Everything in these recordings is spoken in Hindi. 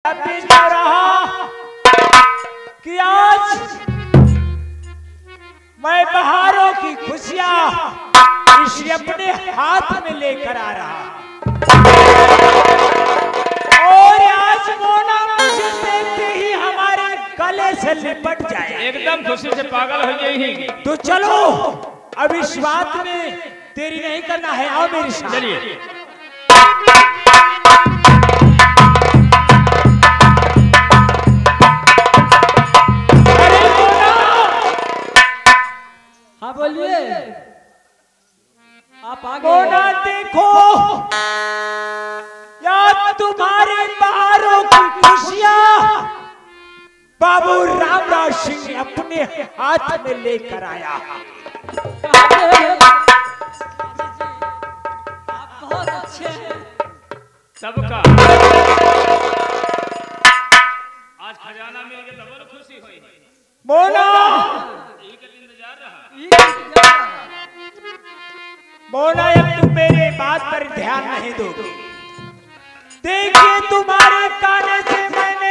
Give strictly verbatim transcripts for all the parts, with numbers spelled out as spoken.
बेचता रहा कि आज मैं बहारों की खुशियां इसे अपने हाथ में लेकर आ रहा और आज मोना मुझे देखते ही हमारे गले से लिपट जाए, एकदम खुशी से पागल हो गई। तो चलो अब इस बात में देरी नहीं करना है, आओ मेरे साथ। चलिए। हाँ बोलिए, आप आगे। मोना देखो, याद तुम्हारे बहारों की खुशियां बाबू रामराज सिंह अपने हाथ में लेकर आया। आप बहुत अच्छे हैं। सबका आज खजाना मिल गया तो बड़ी खुशी हुई। मोना इंतजार रहा। मोना अब तुम मेरे बात पर ध्यान नहीं दोगे। देखिए तुम्हारे काने से मैंने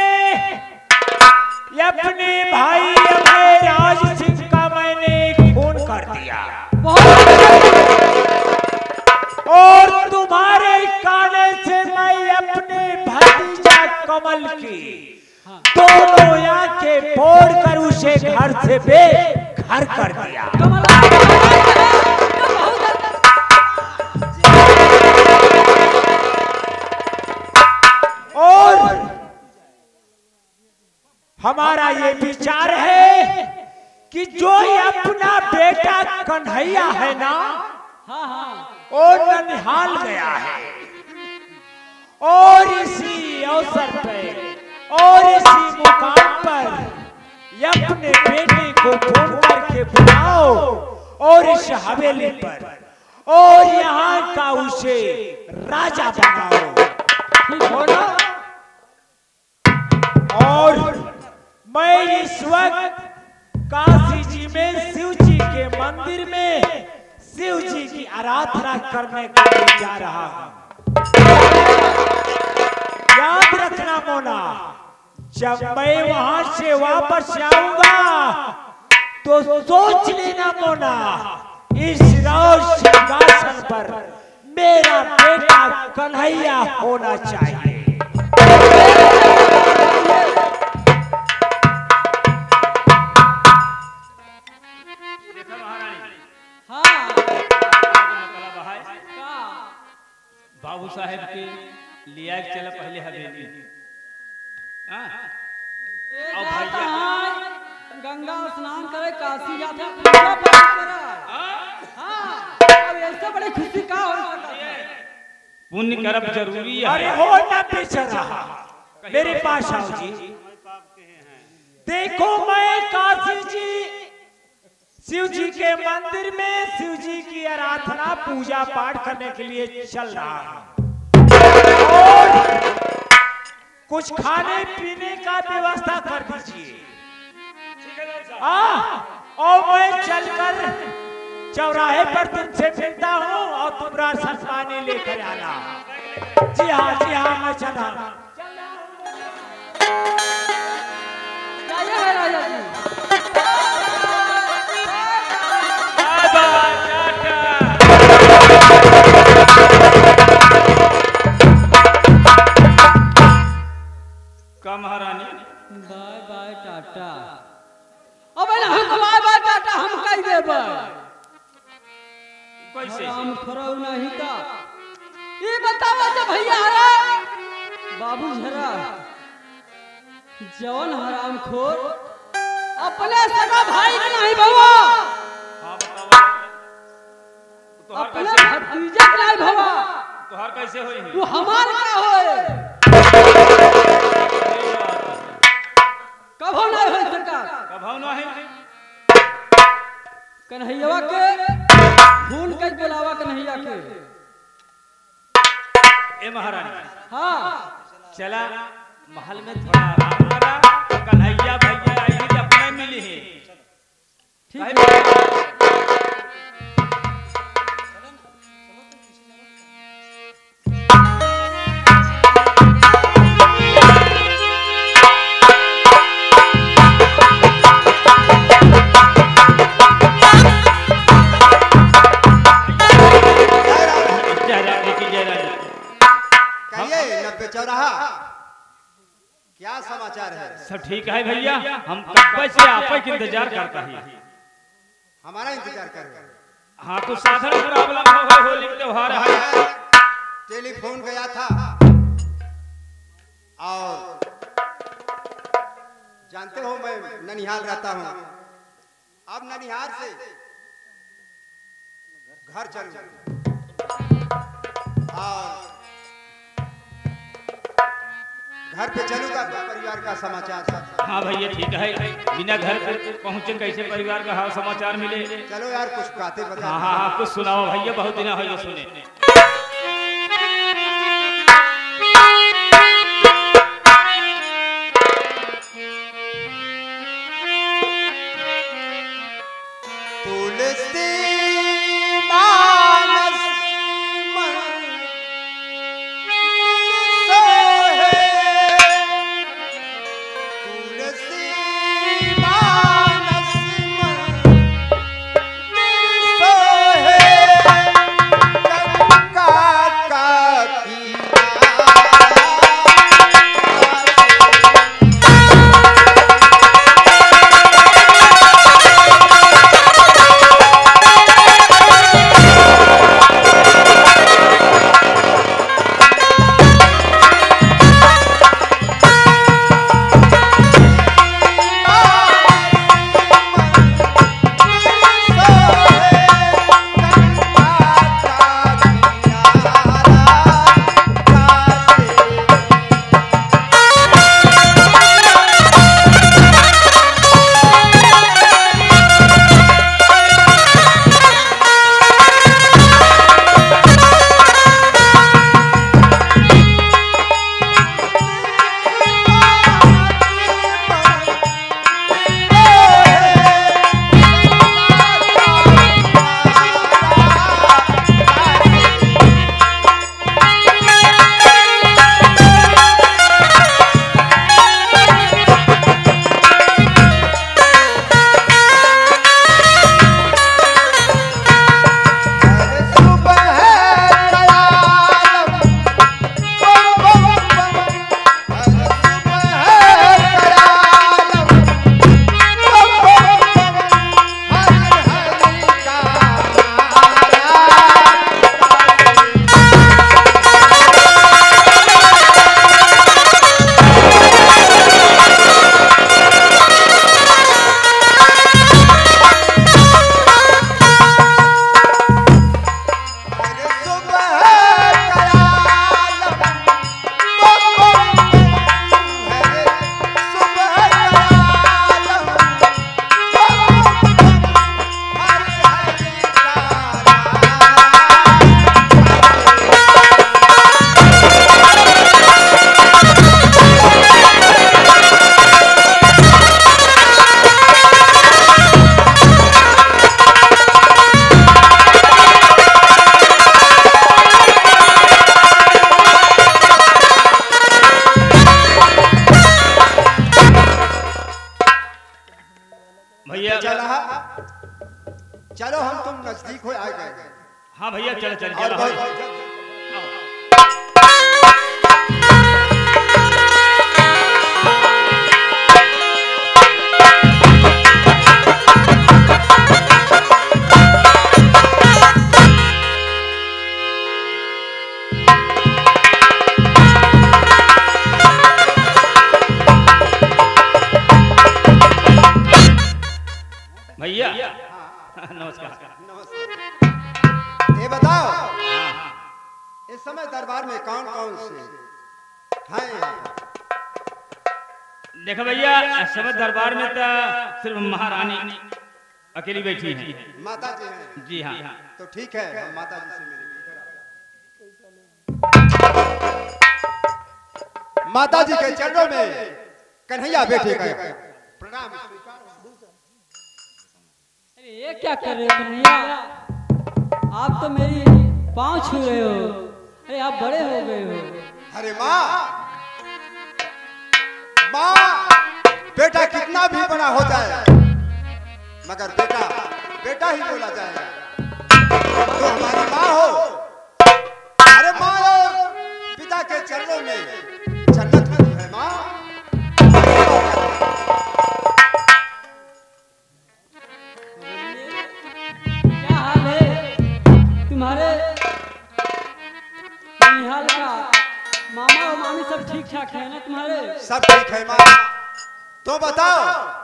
अपने भाई राज सिंह का मैंने खून कर दिया और तुम्हारे काने से मैं अपने भतीजा कमल की दोनों आंखें फोड़कर उसे घर से बेघर कर दिया। और हमारा ये विचार है कि जो अपना बेटा कन्हैया है ना, हाँ हाँ, वो ननिहाल गया है और इसी अवसर पे और इसी मुकाम पर अपने बेटे को फोन करके बुलाओ और इस हवेली पर और यहाँ का उसे राजा बनाओ, ठीक हो ना? और मैं इस वक्त काशी जी में शिव जी के मंदिर में शिव जी की आराधना करने के लिए जा रहा हूं। याद रखना मोना, जब मैं वहां से वापस आऊंगा तो सोच लेना मोना, इस राज सिंहासन पर मेरा बेटा कन्हैया होना चाहिए। बाबू साहेब के लिया चला पहले हवेली। और भैया गंगा स्नान करे काशी जाते पूजा पाठ करे। हाँ, अब ऐसे बड़ी खुशी का हो सकता है। पुण्य करब जरूरी है। अरे हो ना बेचारा, मेरे पास आओ जी। देखो मैं काशी जी शिव जी के मंदिर में शिव जी की आराधना पूजा पाठ करने के लिए चल रहा हूं और कुछ खाने पीने का व्यवस्था कर दीजिए। और मैं चलकर चौराहे पर तुमसे मिलता हूँ और तुम राशन पानी लेकर आना। जी हाँ जी हाँ, मैं चला। राजा है राजा जी। का महारानी बाय बाय टाटा। अब हम बाय बाय टाटा हम कह देबे कैसे? हम खरौ नहीं का ये बताओ जब भैया हरा बाबू झरा जवन हराम खोर अपने सगा भाई के नहीं भवा। हां बताओ तो हर अपने कैसे भतीजा के नहीं भवा तो हर कैसे होई? तू हमार का होए कभो नहीं होई सरकार। कभो नहीं। कन्हैया के खून के बुलावा कन्हैया के। ए महारानी हाँ चला महल में थोड़ा आराम करा। कन्हैया भैया आई ही अपने मिली है। ठीक है। घर पे चौराहा, क्या समाचार है? सब ठीक है भैया, हम कब से आप के इंतजार करता ही। हमारा इंतजार कर रहे हैं? हाँ कुछ साधारण प्रॉब्लम हो होली के त्योहार है, टेलीफोन गया था और जानते हो मैं ननिहाल रहता हूँ, अब ननिहाल से घर चलूं और घर पे चलूंगा तो परिवार का समाचार। हाँ भैया ठीक है, बिना घर पे पहुँचे कैसे परिवार का हाल समाचार मिले? चलो यार कुछ बातें बता। हाँ हाँ हाँ कुछ सुनाओ भैया, बहुत दिन हो सुने। चलो हम तुम नजदीक हो आ गए। हाँ भैया चल चल चल भैया। नमस्कार। नमस्कार। ये बताओ इस समय दरबार में कौन कौन से हैं? देखो भैया इस समय दरबार में तो सिर्फ महारानी अकेली बैठी हैं। माता जी हैं? जी हाँ। तो ठीक है हम माता जी से मिलेंगे। माता जी के चरणों में कन्हैया बैठे गए प्रणाम। अरे ये क्या कर रहे हो कन्हैया, आप तो मेरी पाँव छू रहे हो। अरे आप बड़े हो गए हो। अरे माँ माँ बेटा कितना भी बड़ा हो जाए मगर बेटा बेटा ही बोला जाएगा। तो हमारी माँ हो। अरे माँ और पिता के चरणों में सब ठीक ठाक है ना तुम्हारे? सब ठीक है माँ। तो बताओ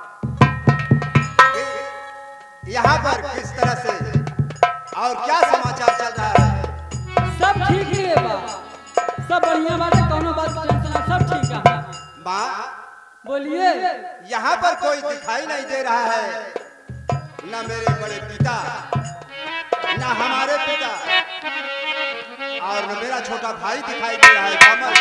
यहाँ पर किस तरह से और क्या समाचार चल रहा है? सब ठीक ही है बा, सब बढ़िया बात है, कौनो बात का टेंशन है, सब ठीक है। माँ बोलिए। यहाँ पर कोई दिखाई नहीं दे रहा है, न मेरे बड़े पिता, न हमारे पिता, और न मेरा छोटा भाई दिखाई दे रहा है। कमल,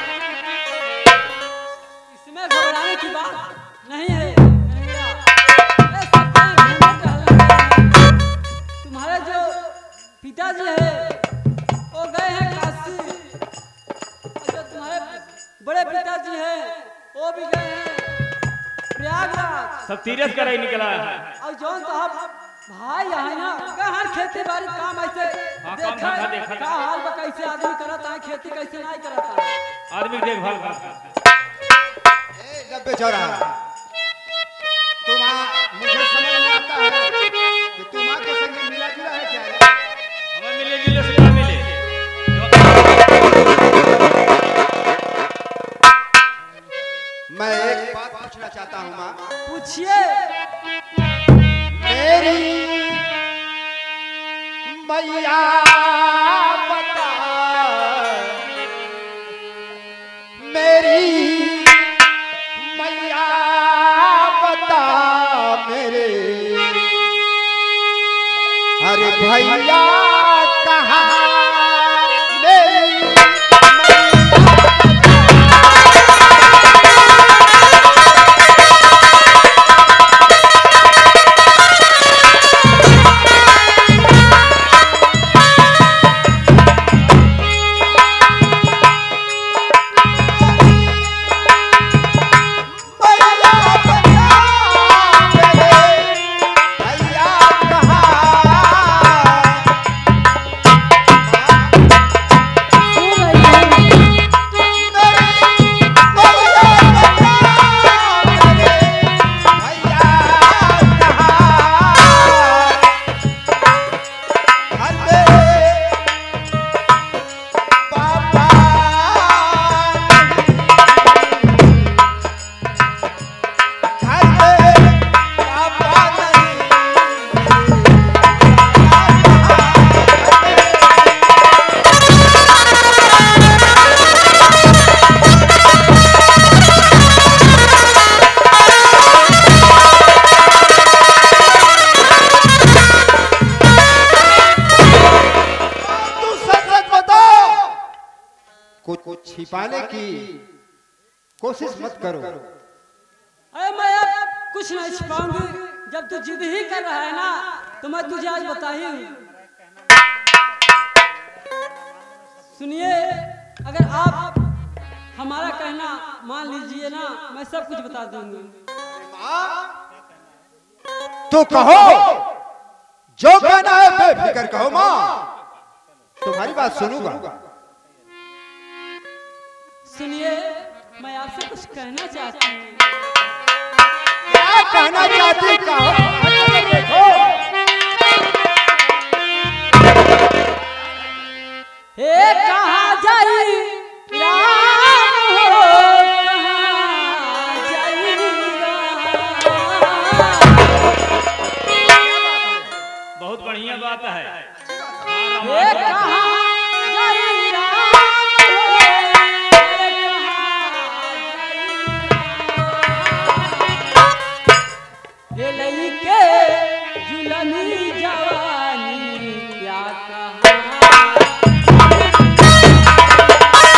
इसमें घबराने की बात नहीं है। ये सब घूमने टहलने हैं। तुम्हारे जो पिताजी है वो गए हैं काशी, और जो तुम्हारे बड़े पिताजी हैं वो भी गए हैं प्रयागराज। सब तीरथ कराई निकला है। और जो तो आप भाई यहाँ ना हर खेती बाड़ी काम ऐसे हाँ, काम देखा धंधा देखा। का हाल बा, कैसे आदमी करता है खेती, कैसे नहीं करता है। आदमी की देखभाल करता। ए डब्बे चौराहा, तुम आ, मुझे समझ में आता है कि तुम आ के संग मिला जुला है क्या रे? हमें मिले जुले से क्या मिले? मैं एक बात पूछना चाहता हूँ माँ। पूछिए। मेरी मैया बता, मेरी मैया बता, मेरे अरे भैया कहाँ? मेरी छिपाने की कोशिश मत करो। अरे मैं अब कुछ नहीं छिपाऊंगी, जब तू जिद ही कर रहा है ना तो मैं तुझे आज बता ही हूँ। सुनिए, अगर आप हमारा कहना मान लीजिए ना, मैं सब कुछ बता दूंगी। तो कहो, जो कहना है बेफिक्र कहो माँ, तुम्हारी बात सुनूंगा। सुनिए, मैं आपसे कुछ कहना चाहती हूँ। क्या कहना चाहती कहो? देखो, हे कहाँ जाई राम हो, कहाँ जाई राम। बहुत बढ़िया बात है। हे कहाँ जाई राम हो, हे लइके जुलमी जवानी क्या कहा।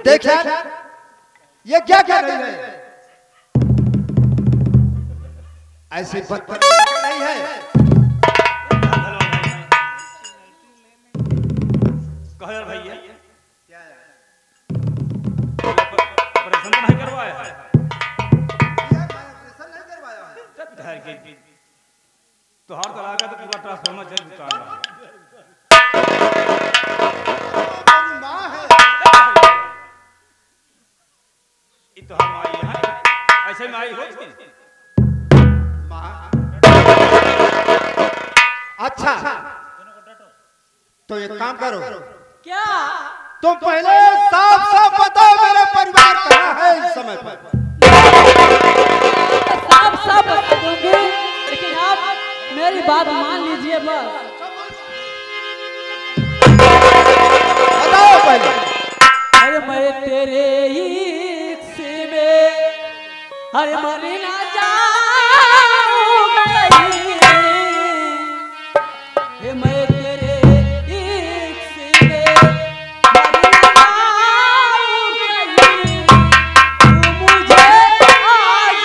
देख यार, ये क्या क्या रही है? ऐसी बदतमीजी नहीं है। कहो भैया क्या है? ऑपरेशन नहीं करवाया है? ऑपरेशन नहीं करवाया है। तो हर तरह का तो पूरा ट्रांसफार्मर जल उतार रहा है। माँ है। ये तो हम आई है, ऐसे में आई हो थी। अच्छा, तो एक काम करो, क्या? तुम पहले साफ साफ बताओ मेरा परिवार कहाँ है इस समय पर? साफ साफ बता दूंगी, लेकिन आप मेरी बात मान लीजिए बस। बताओ पहले। अरे मैं तेरे ही से में अरे मरी ना जाऊं कहीं, हे मैं तेरे ही से में मरी ना जाऊं कहीं, तू मुझे आज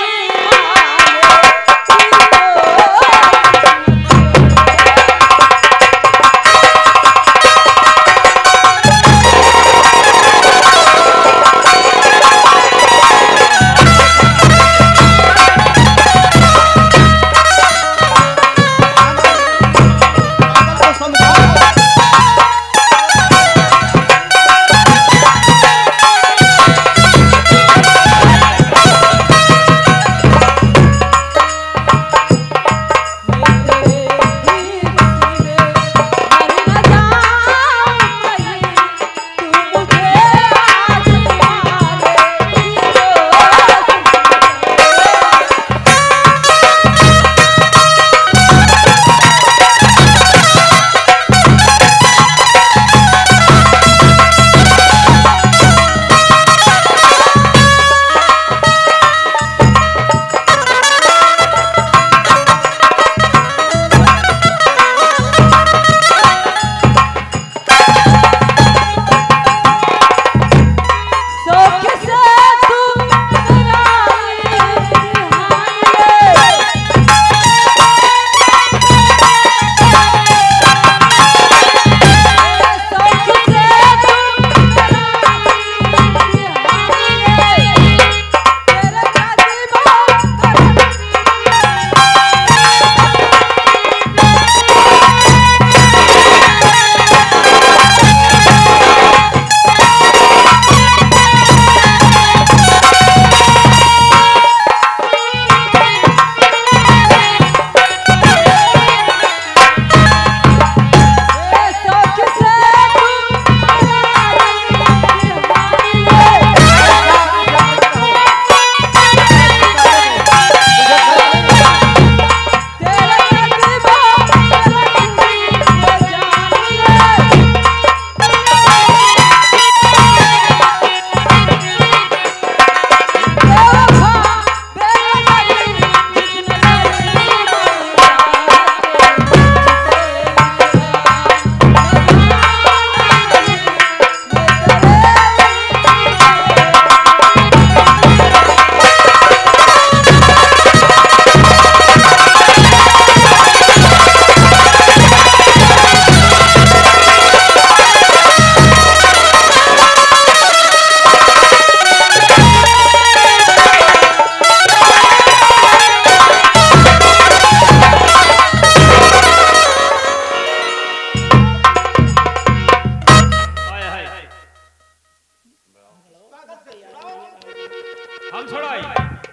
हम छोड़ाई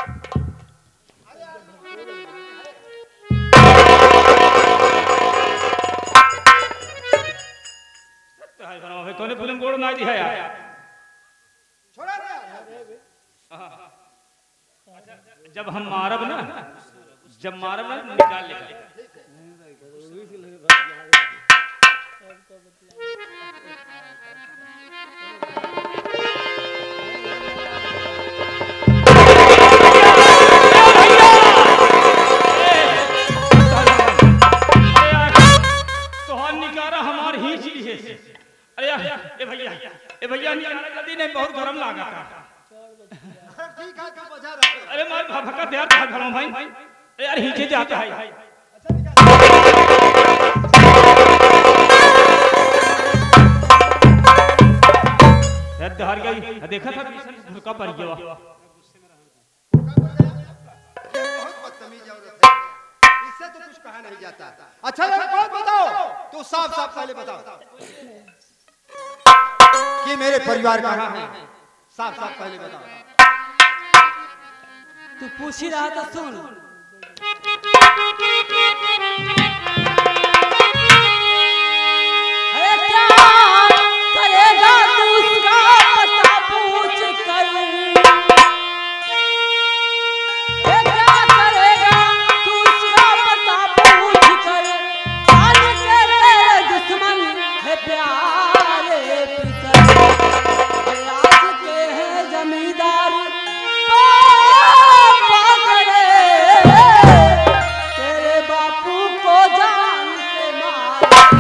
तूने फिल्म गोड़ ना दिया यार छोड़ा ना। अच्छा जब हम मारब ना जब मारब ना निकाल लेगा ए भैया ए भैया निकाला जल्दी नहीं बहुत गरम लागता ठीक है, तू बजा रहा अरे मार भका तैयार था घरों भाई ए यार हिचे जाता है यार दहर गई देखा था भड़का पड़ गया बहुत बदतमीज औरत है, इससे तो कुछ कहा नहीं जाता। अच्छा एक बात बताओ, तू साफ साफ पहले बताओ कि मेरे परिवार कहाँ है, साफ साफ पहले बताओ। तू पूछ ही रहा था, सुन। अरे क्या करेगा तू उसका पता पूछ कर, अरे क्या करेगा तू उसका पता पूछ कर, जान के तेरे दुश्मन है प्यारे पितर, आज के हैं जमींदार तेरे बापू को जान से मार।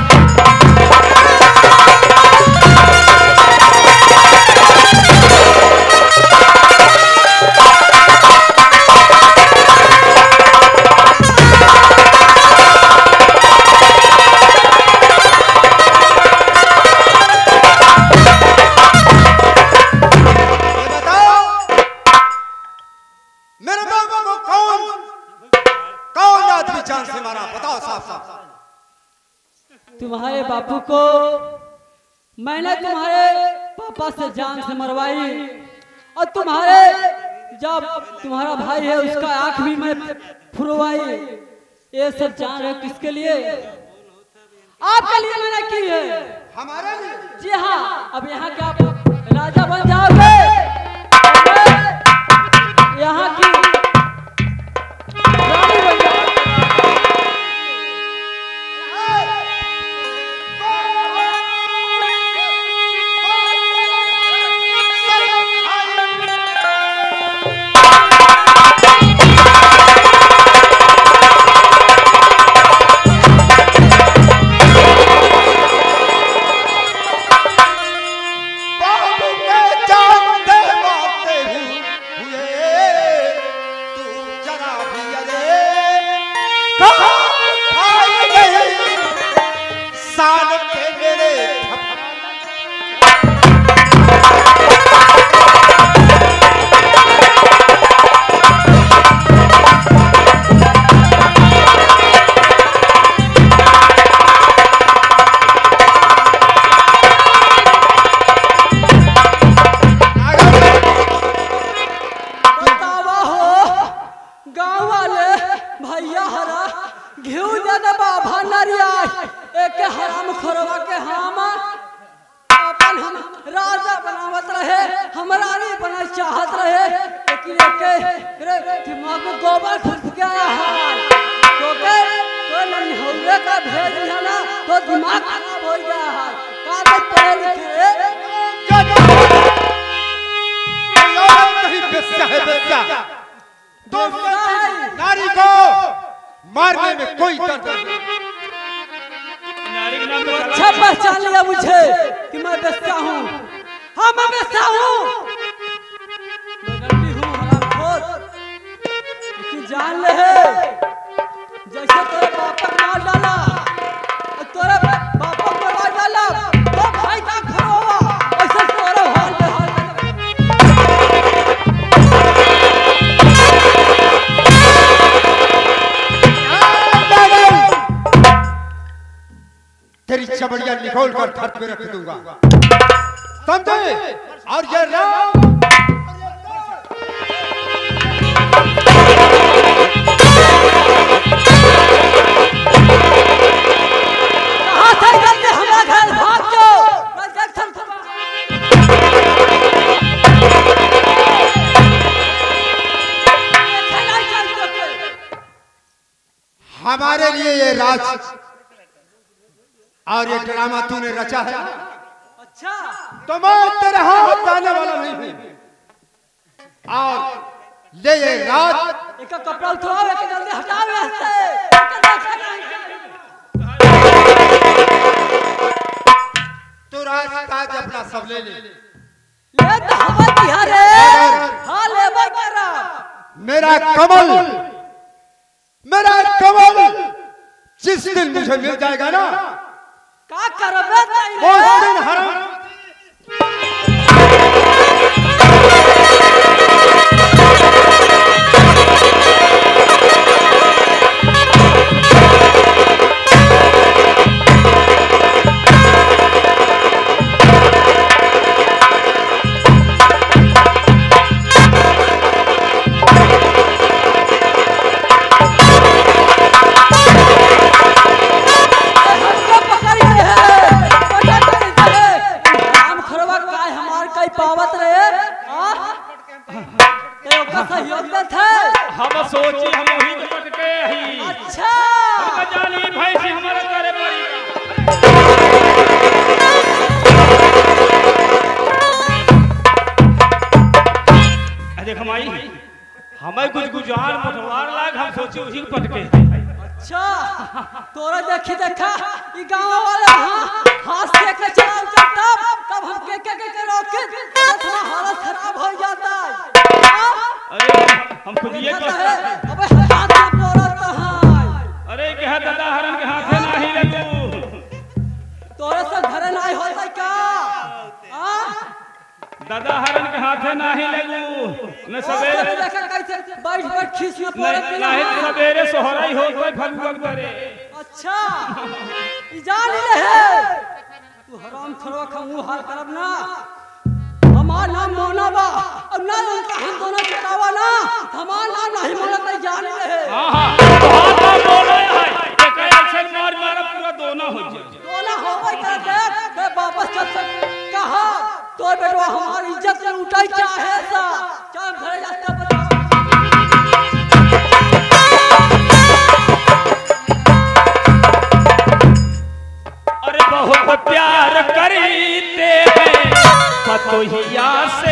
तुम्हारे बापू को मैंने तुम्हारे पापा से जान से मरवाई, और तुम्हारे जब तुम्हारा भाई है उसका आंख भी मैं फुरवाई। ये सब जान रहे किसके लिए? आपके लिए मैंने की है। हमारे लिए? जी हाँ। अब यहाँ के आप राजा बन जाओगे, यहाँ की रानी बन जाओगे। नारी को मारने में कोई दर्द नहीं। अच्छा पहचान लिया मुझे कि मैं बेस्ता हूँ। हाँ मैं बेस्ता हूँ, मैं गंदी हूँ, हरामखोर। लेकिन जान ले जैसे तेरे बाप को मार डाला, तेरे बाप को मार डाला तो भाई का घर हुआ, ऐसे तेरे हाल पे हाल तेरी चमड़ियां निकोल कर धरती पे रख दूंगा, समझे? और ये राम कहाँ थे? जल्दी हमारा घर भाग जाओ। हमारे लिए ये राज और ये ड्रामा तूने रचा है। अच्छा तो मैं तेरे हाथ जाने वाला नहीं हूँ। और ले ये राज एक कपड़ा उठाओ, एक जल्दी हटाओ यहाँ से। तू राज ताज अपना सब ले ले, ले तो हवा दिया रे हाँ ले करा मेरा कमल मेरा कमल जिस दिन मुझे मिल जाएगा ना का करबे वो दिन हराम हम सोची हम वही के पटके ही अच्छा हम जानी भाई से हमारा करे पड़ी आ देख माई हमें कुछ गुजार पटवार लाग हम सोची उसी के पटके अच्छा तोरा देखी देखा ई गांव वाले हां हाथ से के चलाओ तब तब हम के के के रोके थोड़ा हालत खराब हो जाता है अरे हम खुद ये है अबे हाथ में पोरत है अरे कह दादा हरन के हाथे नहीं ले तू तोरे से घरे नहीं होता का हां दादा हरन के हाथे नहीं ले तू न सवेरे देखा कैसे बैठ बैठ खीस में पोरत नहीं सवेरे सोहराई हो गई फगुग करे अच्छा ई जान ले है तू हराम खरवा का मुंह हाल करब ना हमार नाम मोना बा और ना उनका हम दोनों चटावा ना हमार नाम नहीं मोना नहीं जान ले हां हां बहुत नाम बोले है ये कई अक्सर मार मार पूरा दोना हो जाए दोना हो गई कर दे मैं वापस चल सक कहा तो बेटवा हमारी इज्जत से उठाई चाहे सा चाहे घरे जाते बता अरे बहुत प्यार करते हैं पतोहिया से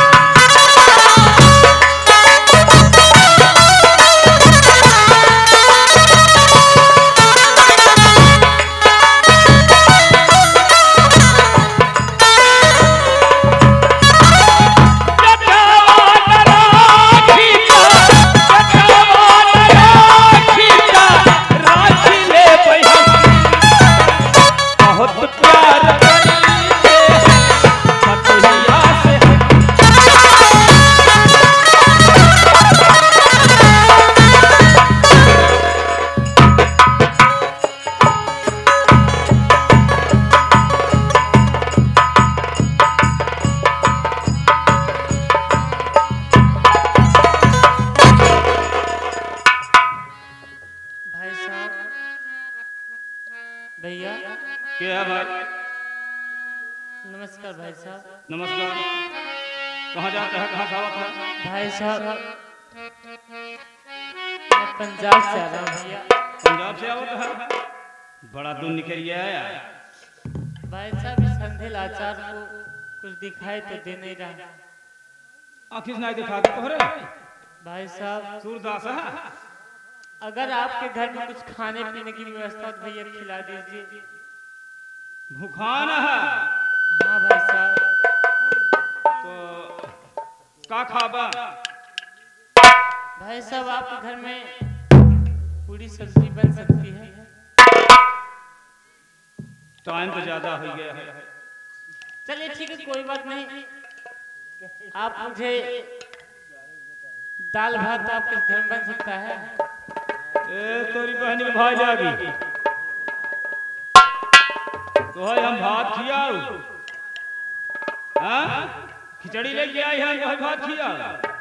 भैया क्या है भाई? नमस्कार भाई साहब। नमस्कार। कहाँ जाते हैं, कहाँ से आवत है? भाई साहब मैं पंजाब से आ रहा हूँ भैया। पंजाब से आवत है? बड़ा दूर निकल गया है। भाई साहब इस अंधेल आचार को कुछ दिखाई तो दे नहीं रहा। आखिर नहीं दिखा के तोहरे? भाई साहब सूरदास है? अगर आपके घर में कुछ खाने पीने की व्यवस्था तो भैया खिला दीजिए। भूखान है? हाँ भाई साहब। तो का खाबा? भाई साहब आपके घर में पूरी सब्जी बन सकती है? टाइम तो ज्यादा हो गया है। चलिए ठीक है, कोई बात नहीं। आप मुझे दाल भात आपके घर में बन सकता है? ए तोरी बहन के भाई जागी तो है हम भात खियाओ। हाँ खिचड़ी लेके आई हैं, वही भात खियाओ।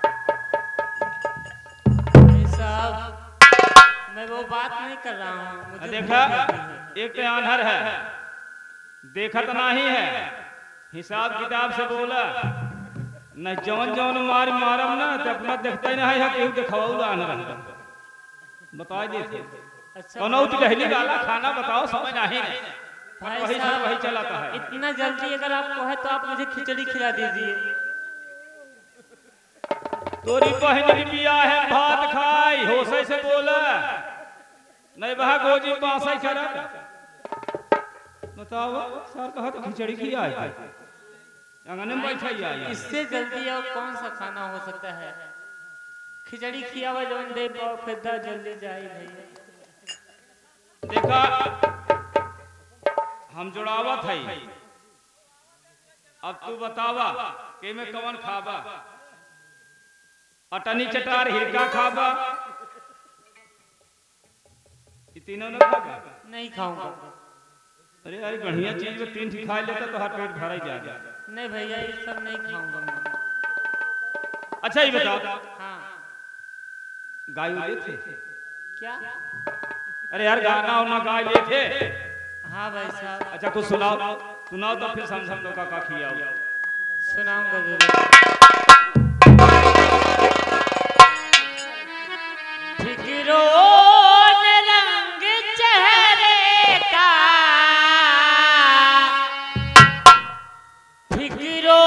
भाई साहब मैं वो बात नहीं कर रहा हूँ। देखा एक तो आन्हर है, देखत नहीं है, हिसाब किताब से बोला न जौन जौन मार मारम ना तो अपना देखते नहीं है केहू दिखाओ आन्हर बता देते। अच्छा कौनौत कहली वाला खाना बताओ, समझ नहीं भाई वही साहब वही चलाता है। इतना जल्दी अगर आपको है तो आप मुझे खिचड़ी खिला दीजिए। तोरी बहन की बिया है भात खाई होसे से बोला नहीं बहा गोजी पासे करत बताओ सर कहा तो खिचड़ी खिलाई अंगने में बैठा ही आया। इससे जल्दी और कौन सा खाना हो सकता है? खिचड़ी खियावा जवन दे पाओ फिर दा जल्दी जाए भैया। देखा हम जुड़ावा था। अब तू बतावा के में कवन खाबा? अटनी चटार हिरका खाबा? ये तीनों न खाबा? नहीं खाऊंगा। अरे यार बढ़िया चीज में तीन खा लेता तो हर पेट भरा ही जाएगा। नहीं भैया ये सब नहीं खाऊंगा मैं। अच्छा ये बताओ, हाँ गाय वाले थे क्या? अरे यार गाना उना गाय लिए थे। हाँ भाई साहब। अच्छा कुछ सुनाओ सुनाओ तो फिर समझ हम लोग का का खिया सुनाऊंगा जरूर। फिक्रो रंग चेहरे का, फिक्रो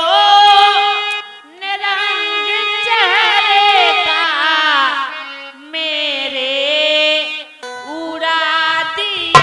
रंग चेहरे का मेरे उड़ा दिया।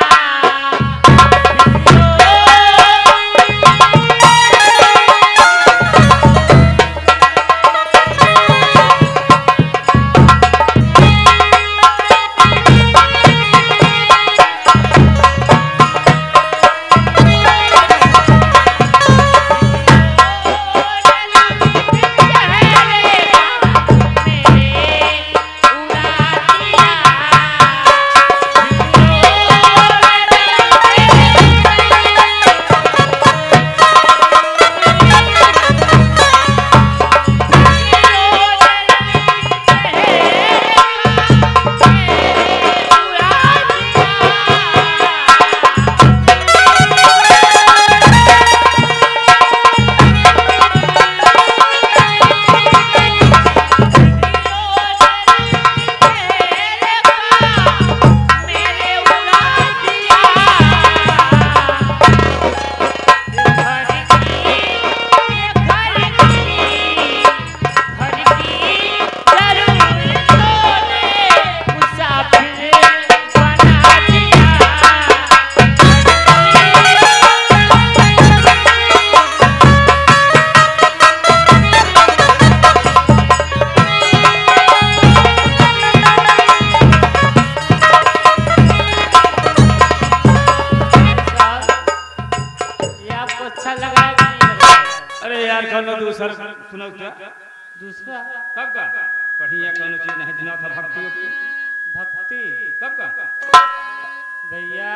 सुनो क्या दूसरा कब का बढ़िया कोनो चीज नहीं जना था भक्ति की भक्ति कब का भैया।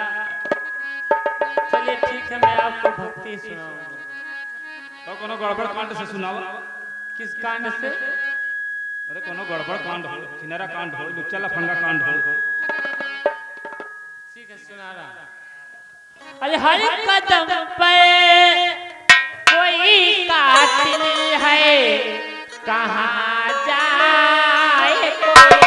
चलिए ठीक है मैं आपको भक्ति सुनाऊंगा। तो कोनो गड़बड़ कांड से सुनाओ। किस कांड से? अरे कोनो गड़बड़ कांड हो, किनारा कांड हो, लुच्चा लफंगा कांड हो। ठीक है सुना रहा। अरे हर कदम पे कोई कातिल है, कहाँ जाए कोई।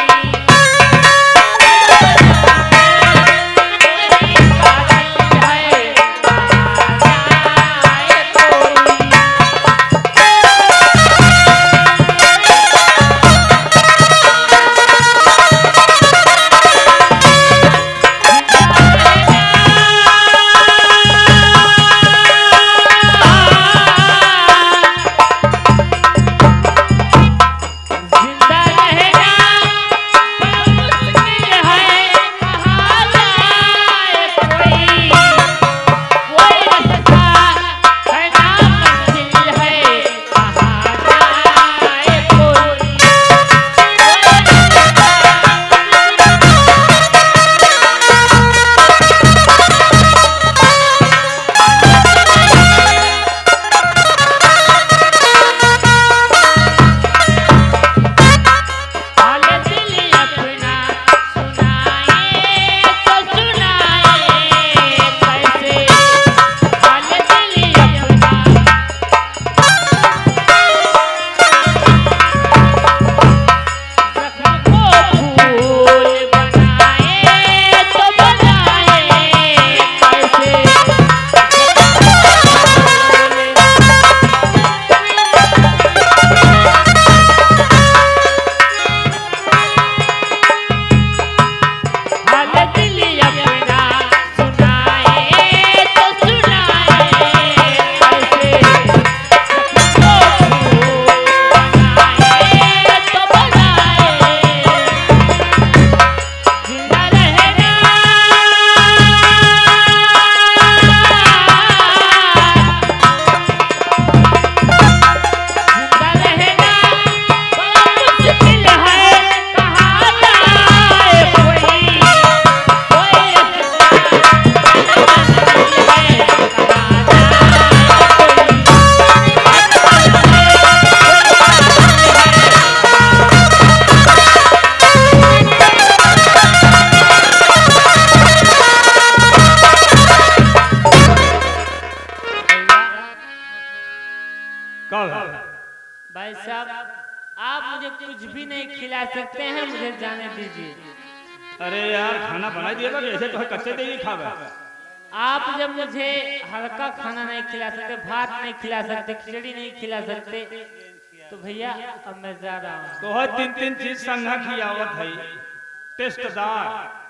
मुझे कुछ भी नहीं खिला सकते हैं, मुझे जाने दीजिए। अरे यार खाना बना दिएगा ऐसे तो कच्चे दे खावे। आप जब मुझे हल्का खाना नहीं खिला सकते, भात नहीं खिला सकते, खिचड़ी नहीं खिला सकते, तो भैया अब मैं जा रहा हूँ। तो हर तीन तीन चीज संघा खियावत है टेस्टदार।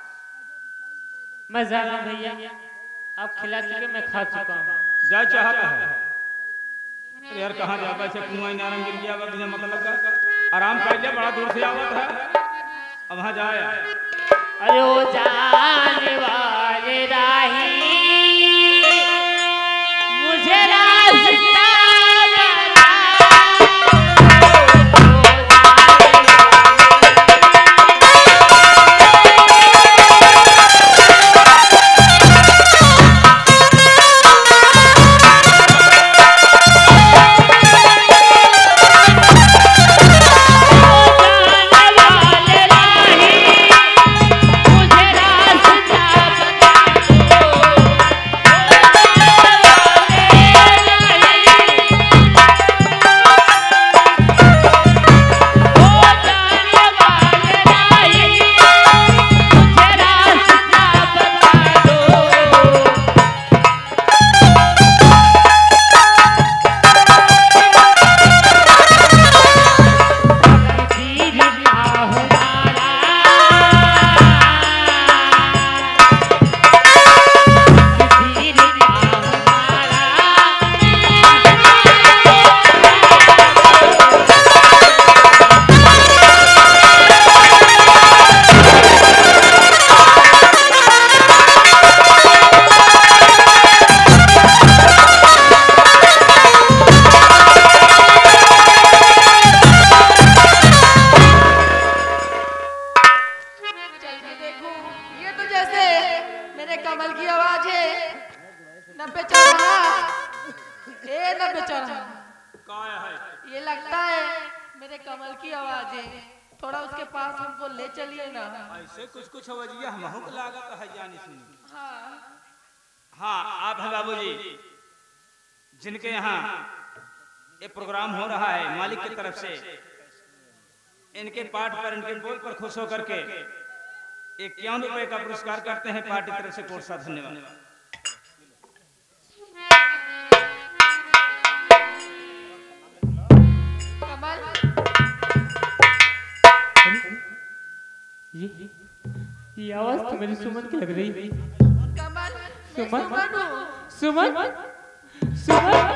मैं जा रहा हूँ भैया, आप खिला चुके, मैं खा चुका हूँ। जा चाहता है। अरे यार कहाँ जाता है कुआं नारंग गिर गया बिना मतलब का। आराम कर लिया, बड़ा दूर से आवत है, अब वहाँ जाए। अरे ओ जाने वाले राही मुझे रास्ता जिनके यहाँ ये प्रोग्राम हो रहा है मालिक की तरफ से, इनके पाठ पर इनके बोल पर खुश होकर के इक्यावन रुपए का पुरस्कार करते हैं पार्टी की तरफ से। कोट सा धन्यवाद। ये ये आवाज तो मेरी सुमन की लग रही है। सुमन सुमन सुमन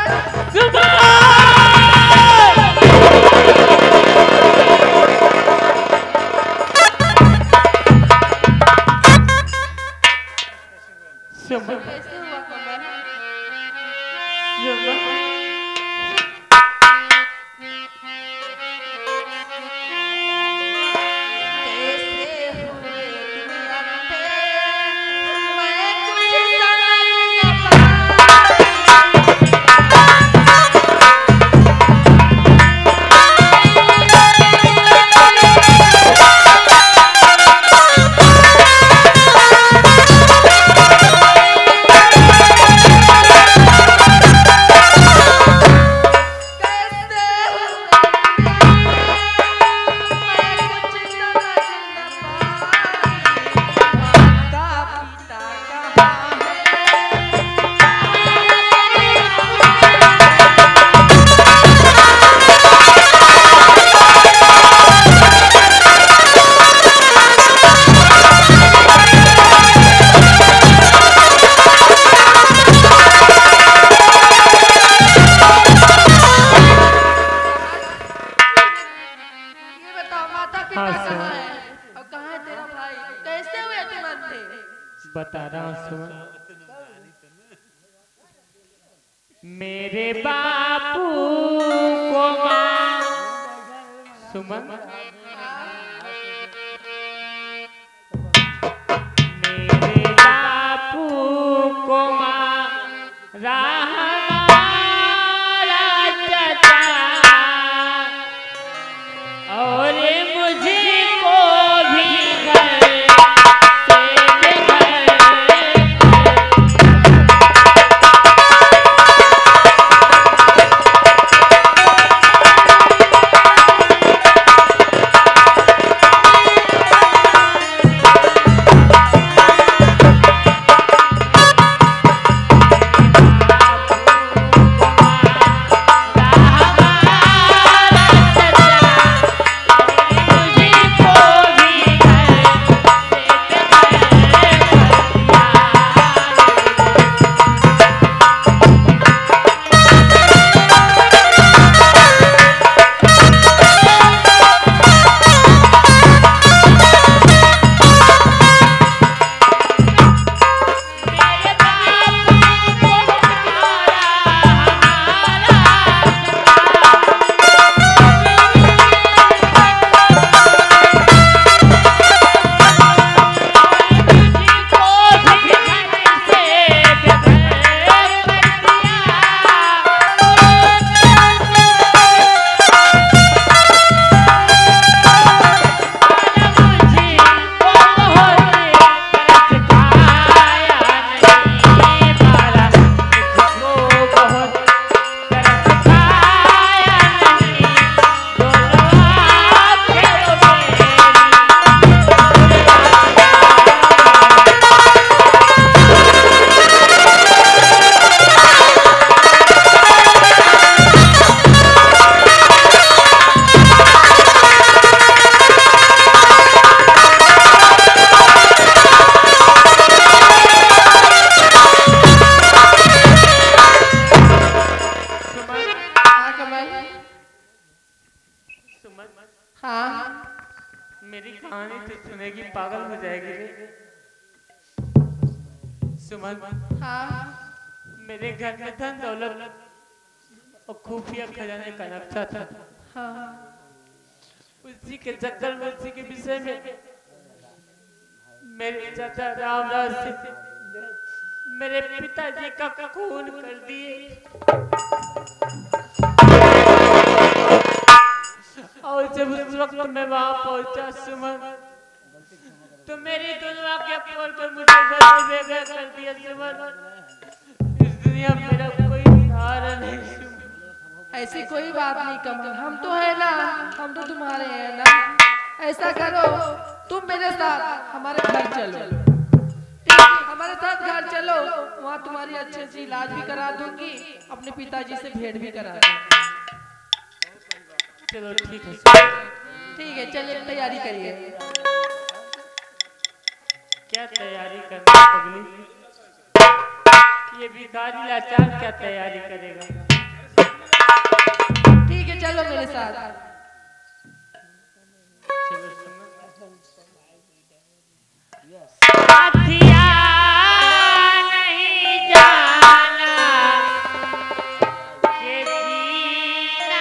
सुमन कैसे हुआ कमल? सुमन बता रहा हूँ सुमन। मेरे बापू को माँ सुमन, मेरे बापू को माँ हमारा चाचा और मुझे को भी घर Thank you. हाँ मेरी कहानी तो सुनेगी पागल हो जाएगी रे। सुमन हाँ मेरे घर में धन दौलत और खुफिया खजाने का नक्शा था। हाँ उसी के चक्कर में उसी के विषय में मेरे चाचा रामदास से मेरे पिताजी का खून कर दिए और जब उस वक्त मैं वहां पहुंचा सुमन तो मेरी दुनिया के पोल पर मुझे बेघर कर दिया सुमन। इस दुनिया में मेरा कोई सहारा नहीं सुमन। ऐसी कोई बात नहीं कमल, हम तो है ना, हम तो तुम्हारे हैं ना। ऐसा करो तुम मेरे साथ हमारे घर चलो, ठीक हमारे साथ घर चलो, वहाँ तुम्हारी अच्छे से इलाज भी करा दूंगी, अपने पिताजी से भेंट भी करा दूंगी। चलो ठीक है ठीक है चलिए तैयारी करिए। क्या तैयारी करना पगली, ये भिखारी लाचार क्या तैयारी करेगा। ठीक है चलो मेरे साथ। चलो साथिया नहीं जाना के जीना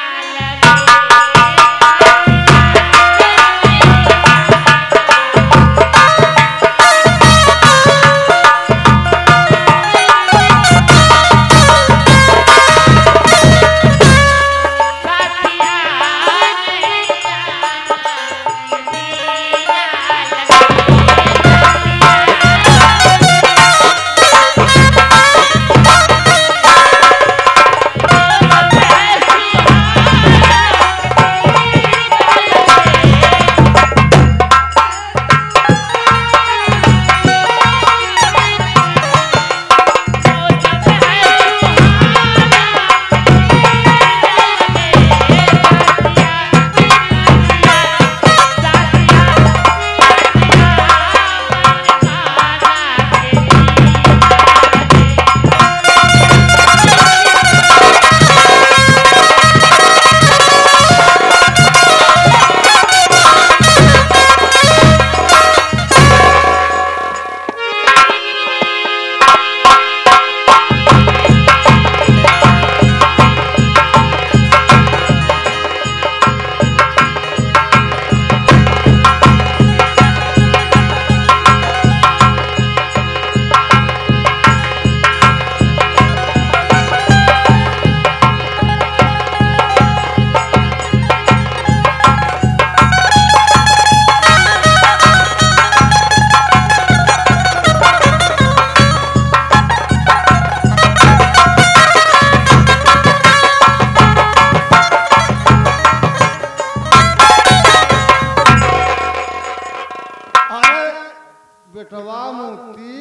बेटवा मोती,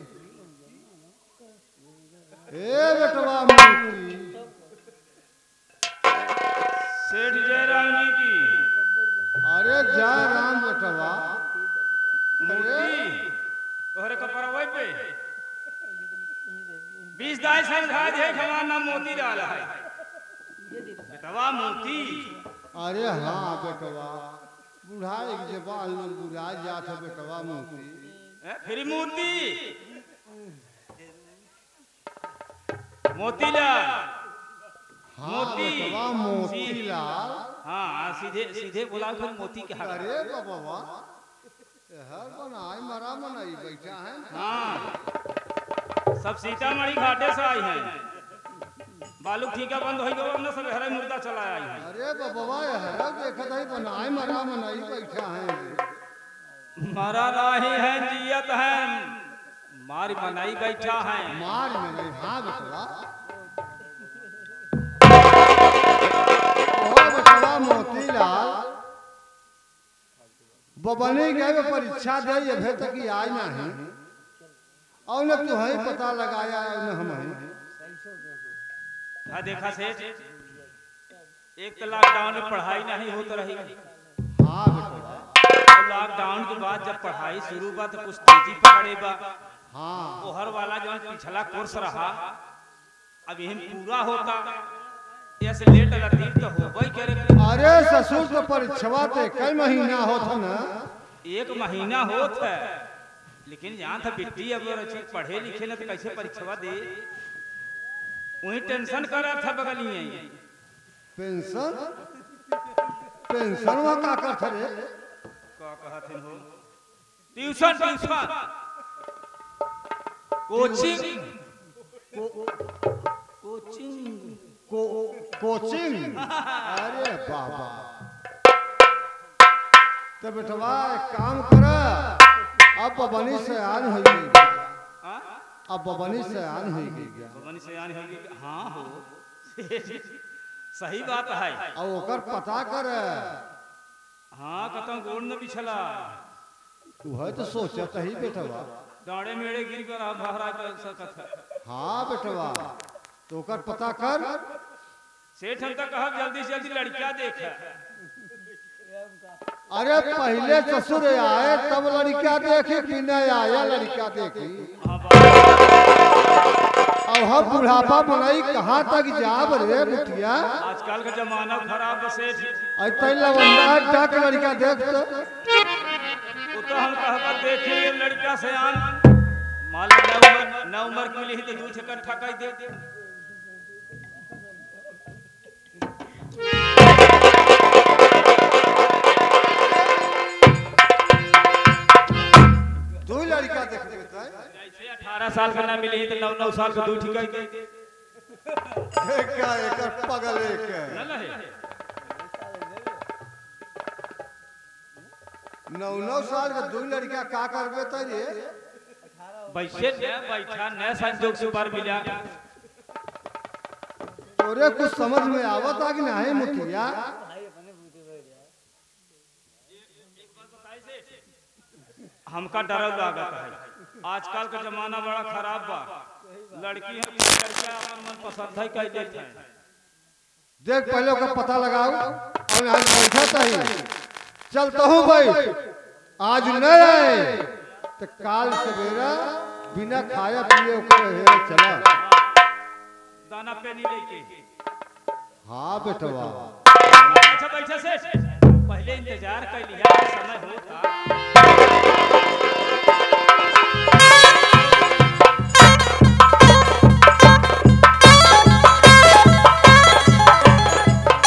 ए बेटवा मोती। सेठ जयराम जी की। अरे जय राम बेटवा। मोती तोहरे कपड़वा पे बीस दाई समझा दे हमारा नाम मोती डाला है बेटवा मोती। अरे हाँ बेटवा, बुढ़ाई के जबान में बुढ़ा जात है बेटवा मोती। फिर मोती मोतीलाल। हाँ मोती बेटवा मोतीलाल। हाँ सीधे सीधे बोला फिर मोती के हाथ। अरे बाबा हर बनाई मरा बनाई बैठा है। हाँ सब सीतामढ़ी घाटे से आई हैं। बालू ठीका बंद हो गया ना, सब हरे मुर्दा चला आई है। अरे बाबा हर देखत है बनाई मरा बनाई बैठा है। मरा नहीं है जियत है, मार बनाई बैठा है। मार में नहीं। हाँ बेटवा। ओ बेटवा मोतीलाल, बबनी गए परीक्षा दे अभी तक आई नहीं, और न तू ही पता लगाया न हम ही। हाँ देखा सेठ, एक तो लॉकडाउन में पढ़ाई नहीं होती रही। हाँ बेटवा। लॉकडाउन के बाद जब पढ़ाई शुरू बा तो कुछ तेजी पकड़े बा। हाँ ओहर वाला जो पिछला कोर्स रहा अब यही पूरा होता ऐसे लेट लतीफ तो हो भाई करे। अरे ससुर तो परीक्षवा ते कई महीना होता ना। एक महीना होत है, लेकिन यहाँ था बिट्टी अब पढ़े लिखे न तो कैसे परीक्षा दे, वही टेंशन कर रहा था बगलिए। पेंशन पेंशन वो का करत रे? का कहत हो? ट्यूशन ट्यूशन कोचिंग कोचिंग को कोचिंग। अरे बाबा, तो बेटवा एक काम कर, अब बबनी से आन हो गई। अब बबनी से आन हो गई क्या? बबनी से आन हो गई, हाँ हो सही बात है। अब ओकर पता कर। हाँ कतौ गोड़ न बिछला। तू है तो सोचत ही बेटवा। दाड़े मेड़े गिर कर भहरा कर सकत है। हाँ बेटवा, तो ओकर पता कर। सेठ हम तक कहा जल्दी से जल्दी लड़कियां देख। अरे पहले ससुर आए तब लड़कियां देखी, बिना आया लड़कियां देखी। अब हम बुढ़ापा मनाई कहाँ तक जाब रे बुटिया? आजकल का जमाना खराब है सेठ। ऐसे लवंडा डाक लड़का देख तो वो तो हम कहकर देखे लड़का से आन मान लो नौ उम्र नौ उम्र की मिली तो दूध इकट्ठा कर दे। दो लड़का देख देता है। जैसे अठारह साल का ना मिली तो नौ नौ साल का दूध ठीक कर दे। क्या एक पगल एक न लहे नौ नौ साल का दो लड़का का करबे त रे? बैठे न बैठा न संजोग से बार मिला। तोरे कुछ समझ में आवत आ कि नहीं मुखिया? हमका डर लागत है। आजकल का जमाना बड़ा खराब बा। लड़की है लड़कियां अपन मन पसंद है कह देते हैं। देख पहले का पता लगाओ और यहाँ बैठा ही चलता हूँ भाई। आज न आए तो काल सवेरा बिना खाया पिए ओकरे चला। दाना पे नहीं लेके। हाँ बेटवा। अच्छा बैठा से पहले इंतजार कर लिया समय होता।